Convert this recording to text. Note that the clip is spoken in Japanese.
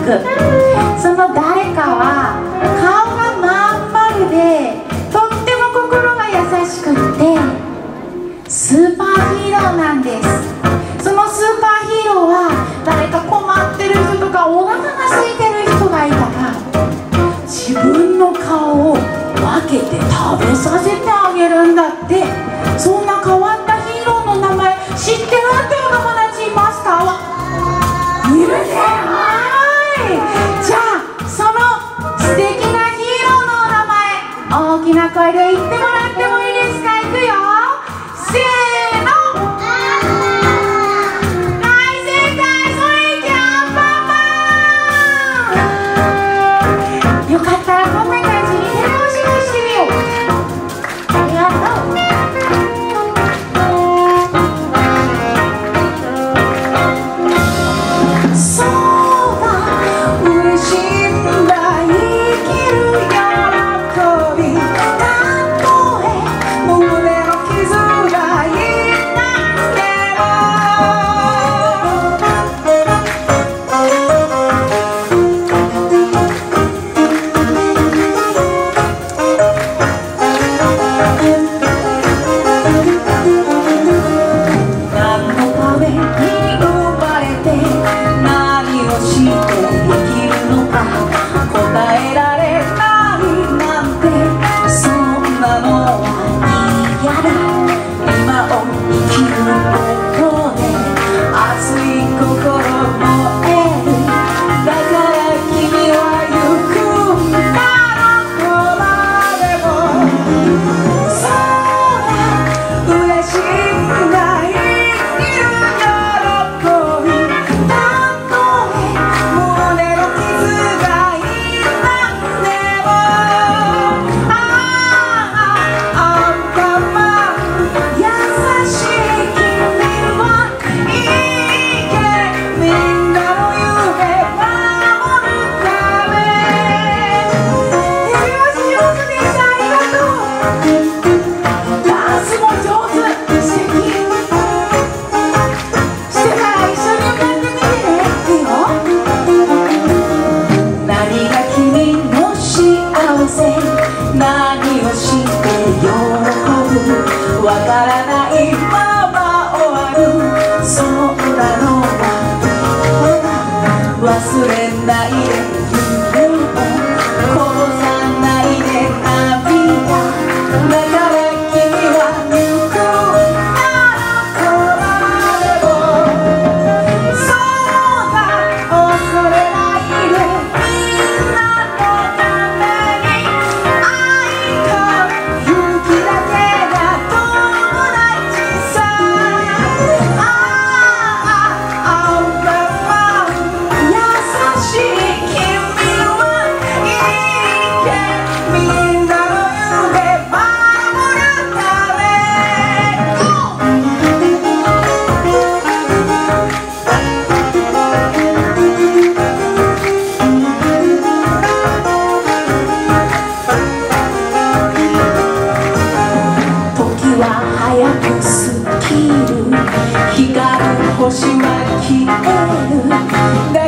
く。その誰かは顔がまん丸でとっても心が優しくってスーパーヒーローなんです。そのスーパーヒーローは誰か困ってる人とかお腹が空いてる人がいたら自分の顔を分けて食べさせてあげるんだって。そんな変わったヒーローの名前知ってるってお友達いますか？いるね。じゃあその素敵なヒーローのお名前大きな声で言ってもらってもいいですか？いくよ、せーの。よかったらこんな感じに手拍子もしてみよう。ありがとう。そうだ、嬉しいんだ、生きる喜び。たとえ胸の傷が痛くても何をして喜ぶ、わからないまま終わる。そんなのは忘れないで、夢をこぼさないで涙。だから君は行くならこまでも。そうだ、恐れないで、みんなのために早く過ぎる、光る星は消える。